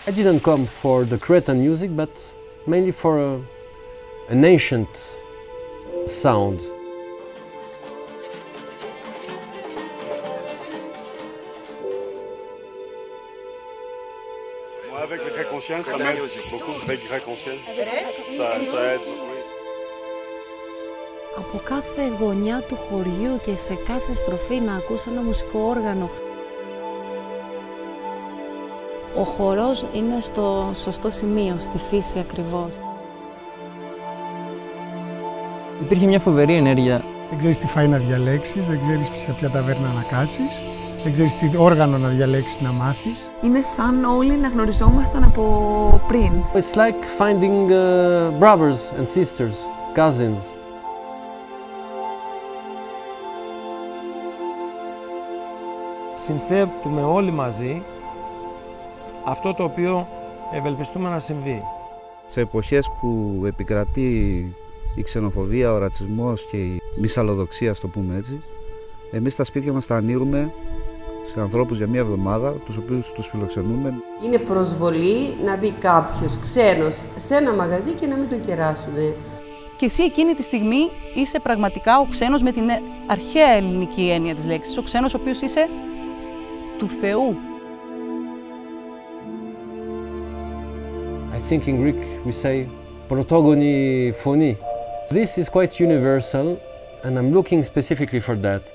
I didn't come for the Cretan music, but mainly for an ancient sound. Moi, avec le grec ancien, ça m'aide beaucoup avec le grec ancien. Ça aide. Από κάθε γωνιά του χωριού και σε κάθε στροφή να ακούς ένα μουσικό όργανο. Ο χορός είναι στο σωστό σημείο, στη φύση ακριβώς. Υπήρχε μια φοβερή ενέργεια. Δεν ξέρεις τι φάει να διαλέξεις, δεν ξέρεις σε ποια ταβέρνα να κάτσεις, δεν ξέρεις τι όργανο να διαλέξεις να μάθεις. Είναι σαν όλοι να γνωριζόμασταν από πριν. It's like finding brothers and sisters, cousins. Συνθέτουμε όλοι μαζί αυτό το οποίο ευελπιστούμε να συμβεί. Σε εποχές που επικρατεί η ξενοφοβία, ο ρατσισμός και η μυσαλλοδοξία, στο πούμε έτσι, εμείς τα σπίτια μας τα ανοίγουμε σε ανθρώπους για μία εβδομάδα, τους οποίους τους φιλοξενούμε. Είναι προσβολή να μπει κάποιος ξένος σε ένα μαγαζί και να μην το κεράσουμε. Και εσύ εκείνη τη στιγμή είσαι πραγματικά ο ξένος με την αρχαία ελληνική έννοια της λέξης, ο ξένος ο οποίος είσαι του Θεού. I think in Greek we say protogoni phoni. This is quite universal and I'm looking specifically for that.